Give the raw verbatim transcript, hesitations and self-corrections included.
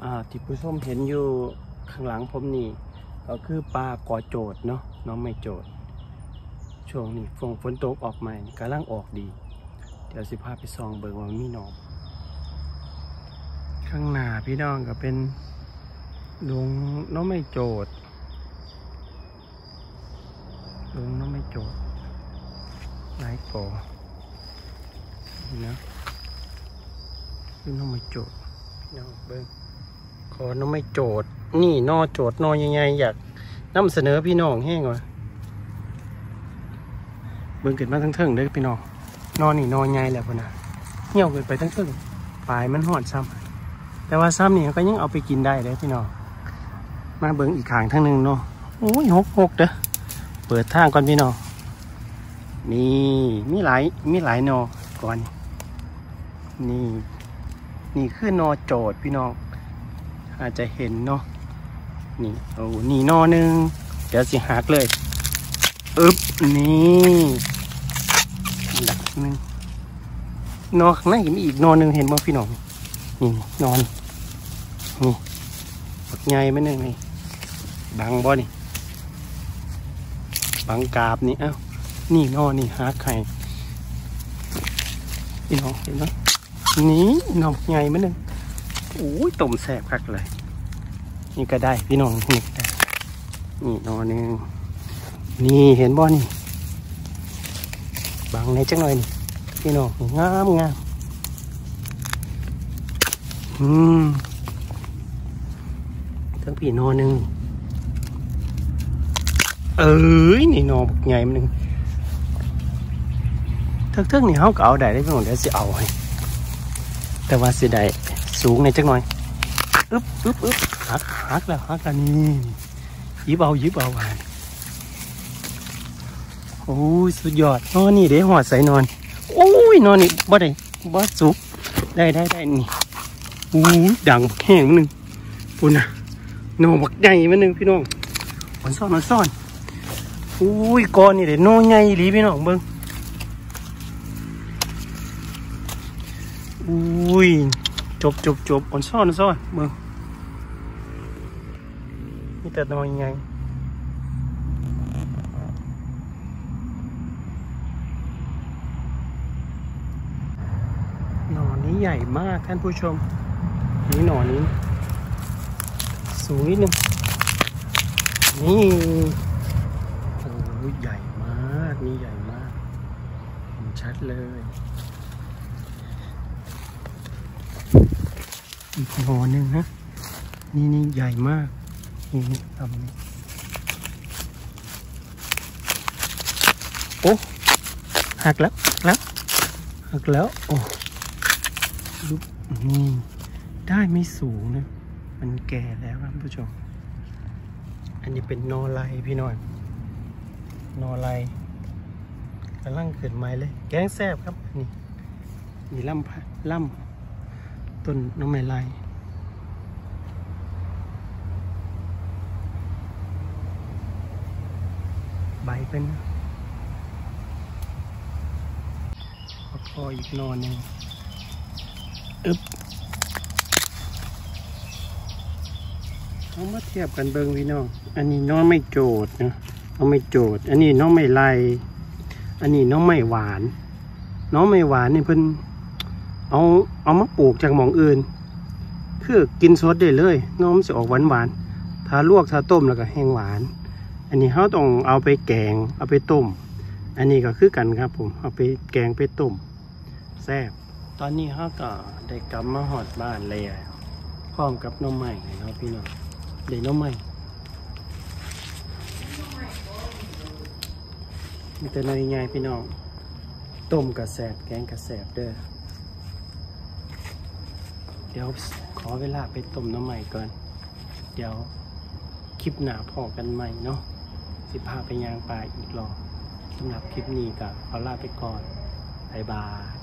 อ่าที่ผู้ชมเห็นอยู่ข้างหลังผมนี่ก็คือปลากอโจดเนาะน้องไม่โจดช่วงนี้ฝนฝนตกออกใหม่กำลังออกดีเดี๋ยวสิพาไปส่องเบิ่งว่ามีน้องข้างหน้าพี่น้องก็เป็นดงน้องไม่โจดดงน้องไม่โจดหลายกอนะพี่น้องไม่โจดพี่น้องเบิ่งขอน้องไม่โจดนี่นอโจดนอใหญ่ๆอยากนำเสนอพี่น้องแห้งว่ะเบิ่งเกิดมาทั้งเทิงเด้อพี่น้องนอนี่นอใหญ่แล้วพุ่นน่ะเหี่ยวเกิดไปทั้งเทิงปลายมันหอดซ้ำแต่ว่าซ้ำนี่ก็ยังเอาไปกินได้เลยพี่น้องมาเบิ่งอีกข้างทั้งหนึ่งเนาะโอ้ยหกหกเด้อเปิดทางก่อนพี่น้องนี่มีหลายมีหลายนอก่อนนี่นี่คือนอโจดพี่น้องอาจจะเห็นเนาะนี่โอ้นี่นอหนึ่งเดี๋ยวสิหักเลยอึ๊บนี่ดักหนึ่งนอข้างในมีอีกนอหนึ่งเห็นบ่พี่น้องนี่นอนนี่ปักใหญ่ไหมหนึ่งนี่บังบ่นี่บังกาบนี่เอ้านี่นอนี่หักไข่พี่น้องเห็นไหมนี่นอใหญ่ไหมหนึ่งโอ้ยต้มแซ่บคักเลยนี่ก็ได้พี่น้องนี่ได้นี่นอหนึ่งนี่เห็นบ่นี่บังในจังหน่อยนี่พี่น้องงามงามอืมทั้งพี่นอหนึ่งเอ้ยนี่นอใหญ่มันหนึ่งเทิงๆนี่เขาก็เอาได้ได้พี่น้องเดี๋ยวสิเอาให้แต่ว่าสิได้สูงในจังหน่อยอึ๊บอึ๊บอึ๊บหักหักแล้วหักแล้วนี่ยิบเอายิบเอาไปโอ้ยสุดยอดนอนนี่เดี๋ยวหอดใส่นอนโอ้ยนอนนี่บ่ได้บ่สุกได้ได้ได้นี่โอ้ยดังแห้งมันหนึ่งปุ่นนะนอนบักใหญ่มันหนึ่งพี่น้องมันซ่อนมันซ่อนโอ้ยก้อนนี่เดี๋ยวนอนใหญ่หลีพี่น้องเบิ้งอุ้ยจบจบจบอ่อนซ่อนซ่อนเบิ่งมีแต่นอนยังไงหน่อนี้ใหญ่มากท่านผู้ชมนี่หน่อนี้สูงนิดนึงนี่โอ้ยใหญ่มากนี่ใหญ่มากเห็นชัดเลยอีกหน่อหนึ่งนะนี่นี่ใหญ่มากนี่นี่ทำนี่โอ้หักแล้วแล้วหักแล้วโอ้ลุกนี่ได้ไม่สูงนะมันแก่แล้วครับผู้ชมอันนี้เป็นนอไลพี่น้อยนอไลกำลังเกิดใหม่เลยแกงแซ่บครับนี่นี่ล่ำล่ำต้นน้องไม้ไล่ใบเป็นพออีกนอนหนึ่งอึ๊บเอามาเทียบกันเบิ้งพี่น้องอันนี้น้องไม่โจดนะน้องไม่โจดอันนี้น้องไม่ไล่อันนี้น้องไม่หวานน้องไม่หวานนี่เพิ่นเอาเอามาปลูกจากหม่องอื่นคือกินสดได้เลยน้องมันจะออกหวานหวานถ้าลวกถ้าต้มแล้วก็แห้งหวานอันนี้เขาต้องเอาไปแกงเอาไปต้มอันนี้ก็คือกันครับผมเอาไปแกงไปต้มแซ่บตอนนี้เขาก็ได้กลับมาหอดบ้านเลยพร้อมกับน้องใหม่เนาะพี่น้องเด็กน้องใหม่มีแต่น้อยใหญ่พี่น้องต้มกระแสบแกงกระแสบเด้อเดี๋ยวขอเวลาไปต้มน้ำใหม่ก่อนเดี๋ยวคลิปหน้าพอกันใหม่เนาะสิพาไปย่างปลาอีกรอบสำหรับคลิปนี้ก็ขอลาไปก่อนบ๊ายบาย